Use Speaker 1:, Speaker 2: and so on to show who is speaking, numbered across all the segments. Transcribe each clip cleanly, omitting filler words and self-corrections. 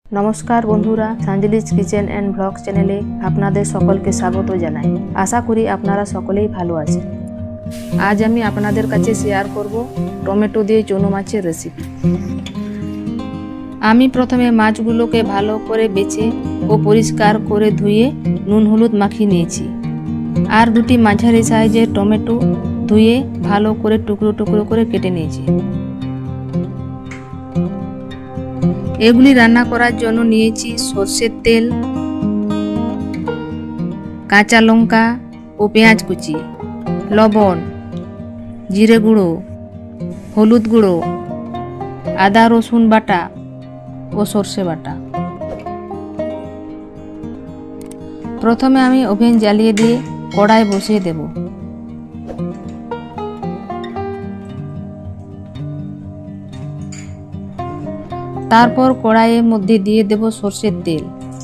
Speaker 1: নমস্কার বন্ধুরা, সাঞ্জলিস kitchen and blog চ্যানেলে আপনাদের সকলকে স্বাগত জানাই। আশা করি আপনারা সকলেই ভালো আছেন। আজ আমি আপনাদের কাছে শেয়ার করব টমেটো দিয়ে চুনো মাছের রেসিপি। আমি প্রথমে মাছগুলোকে ভালো করে বেছে ও পরিষ্কার করে ধুয়ে নুন হলুদ মাখিয়ে নিয়েছি। আর দুটি মাঝারি সাইজের টমেটো ধুয়ে ভালো করে টুকরো টুকরো করে কেটে নিয়েছি। এগুলি রান্না করার জন্য নিয়েছি সরষের তেল, কাঁচা লঙ্কা ও পেঁয়াজ কুচি, লবণ, জিরে গুঁড়ো, হলুদ গুঁড়ো, আদা রসুন বাটা ও সর্ষে বাটা। প্রথমে আমি ওভেন জ্বালিয়ে দিয়ে কড়াই বসিয়ে দেব। তারপর কড়াইয়ের মধ্যে দিয়ে দেব সরষের তেল।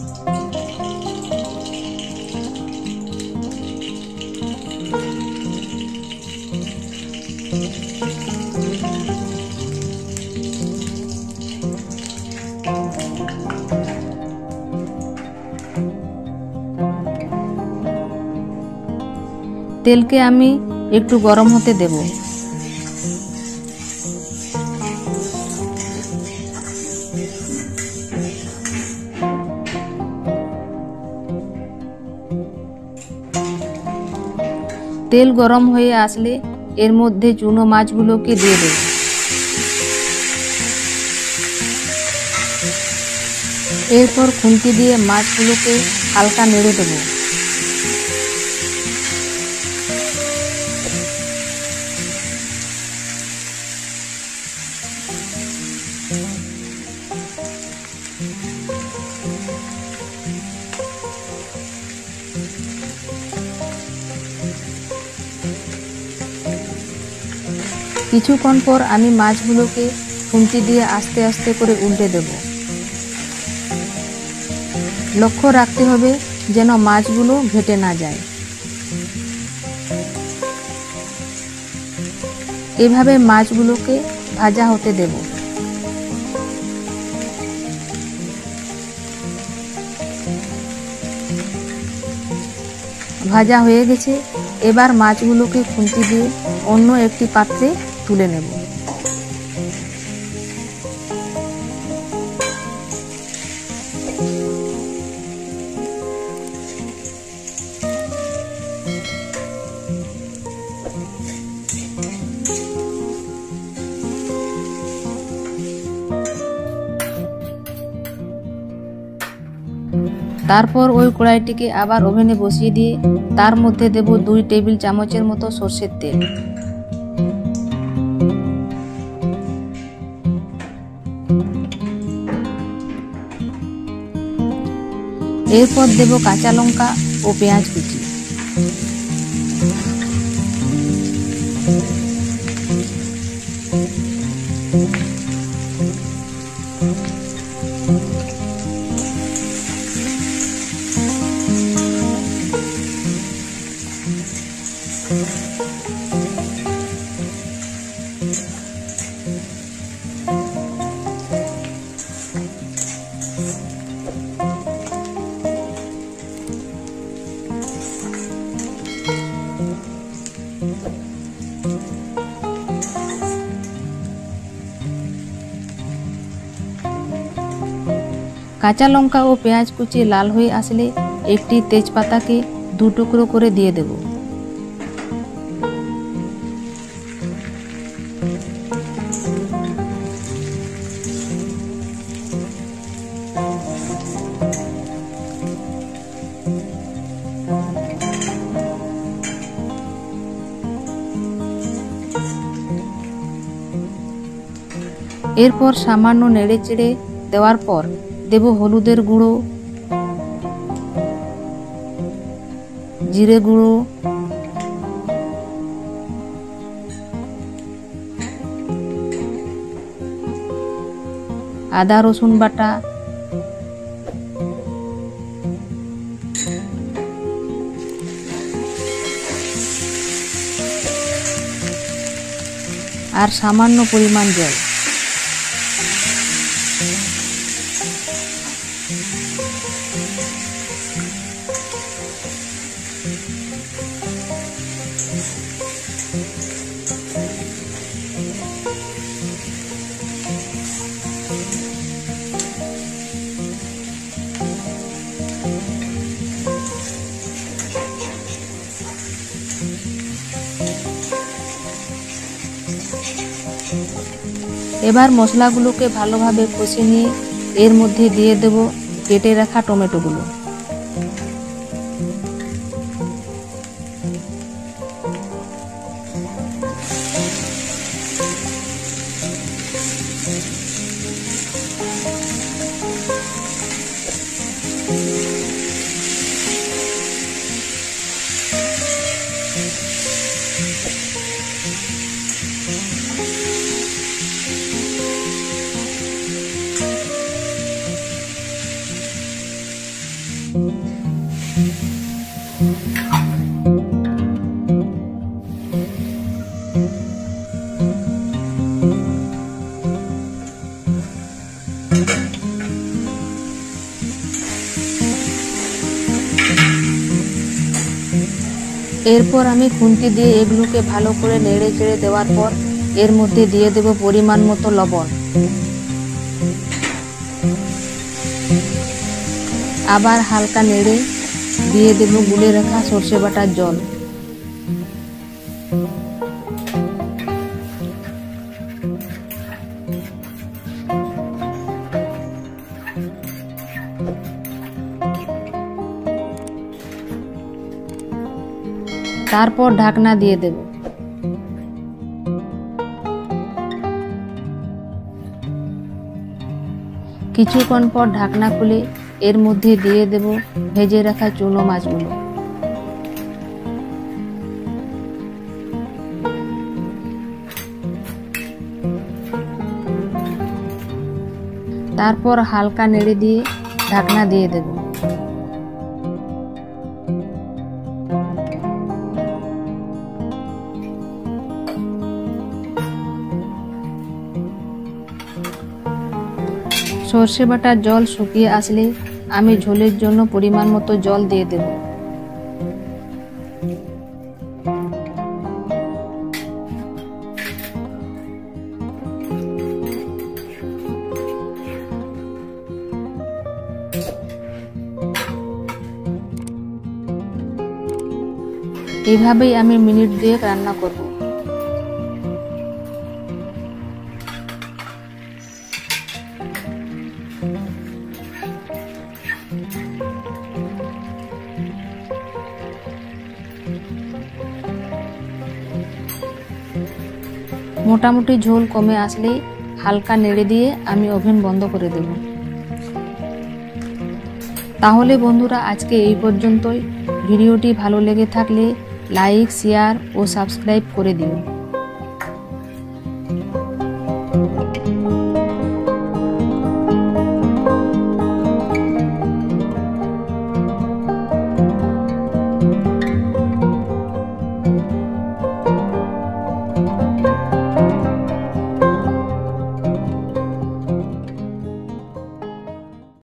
Speaker 1: তেলকে আমি একটু গরম হতে দেব। তেল গরম হয়ে আসলে এর মধ্যে চুনো মাছগুলোকে দিয়ে দেব। এরপর খুন্তি দিয়ে মাছগুলোকে হালকা নেড়ে দেব। কিছুক্ষণ পর আমি মাছগুলোকে খুন্তি দিয়ে আস্তে আস্তে করে উল্টে দেব। লক্ষ্য রাখতে হবে যেন মাছগুলো ঘেটে না যায়। এভাবে মাছগুলোকে ভাজা হতে দেব। ভাজা হয়ে গেছে। এবার মাছগুলোকে খুন্তি দিয়ে অন্য একটি পাত্রে তুলে নেব। তারপর ওই কড়াইটিকে আবার ওভেনে বসিয়ে দিয়ে তার মধ্যে দেব 2 টেবিল চামচের মতো সরষের তেল। এরপর দেব কাঁচা লঙ্কা ও পেঁয়াজ কুচি। কাঁচা লঙ্কা ও পেঁয়াজ কুচি লাল হয়ে আসলে একটি তেজপাতাকে 2 টুকরো করে দিয়ে দেব। এরপর সামান্য নেড়ে চেড়ে দেওয়ার পর দেব হলুদের গুঁড়ো, জিরে গুঁড়ো, আদা রসুন বাটা, আর সামান্য পরিমাণ জল। এবার মশলাগুলোকে ভালোভাবে কষে নিয়ে এর মধ্যে দিয়ে দেব কেটে রাখা টমেটোগুলো। এরপর আমি খুন্তি দিয়ে এগুলোকে ভালো করে নেড়ে চেড়ে দেওয়ার পর এর মধ্যে দিয়ে দেব পরিমাণ মতো লবণ। আবার হালকা নেড়ে দিয়ে দেব গুলে রাখা সর্ষে বাটার জল। তারপর ঢাকনা দিয়ে দেব। কিছুক্ষণ পর ঢাকনা খুলে এর মধ্যে দিয়ে দেব ভেজে রাখা চুনো মাছগুলো। তারপর হালকা নেড়ে দিয়ে ঢাকনা দিয়ে দেব। সর্ষে বাটার জল শুকিয়ে আসলে আমি ঝোলের জন্য পরিমাণ মতো জল দিয়ে দেব। এভাবেই আমি মিনিট 2 রান্না করব। মোটামুটি ঝোল কমে আসলেই হালকা নেড়ে দিয়ে আমি ওভেন বন্ধ করে দেব। তাহলে বন্ধুরা আজকে এই পর্যন্তই। ভিডিওটি ভালো লেগে থাকলে লাইক, শেয়ার ও সাবস্ক্রাইব করে দিও।